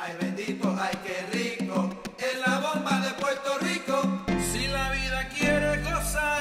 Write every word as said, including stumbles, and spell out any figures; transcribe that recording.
Ay bendito, ay qué rico, es la bomba de Puerto Rico. Si la vida quiere gozar,